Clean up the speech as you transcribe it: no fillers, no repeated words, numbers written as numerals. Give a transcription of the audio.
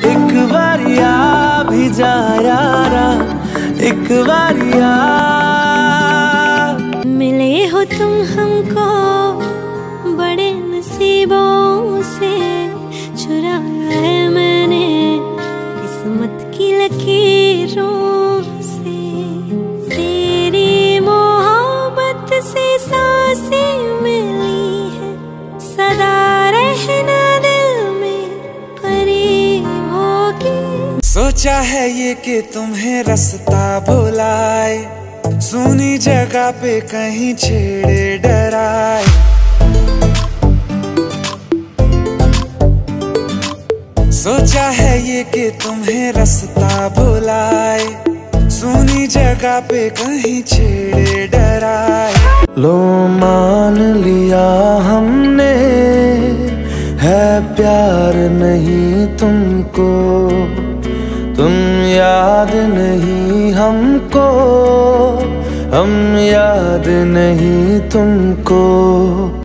एक बारी आ भी जा यारा, एक बारी आ। मिले हो तुम हमको बड़े नसीबों से, चुराया है मैंने किस्मत की लकीरों से। तेरी मोहब्बत से सांसें मिली है, सदा रहना दिल में करीबों की। सोचा है ये कि तुम्हें रास्ता भुलाए, सुनी जगह पे कहीं छेड़े डराए। सोचा है ये कि तुम्हें रास्ता भुलाए, सुनी जगह पे कहीं छेड़े डराए। लो मान लिया हमने है प्यार नहीं तुमको, तुम याद नहीं हमको, हम याद नहीं तुमको।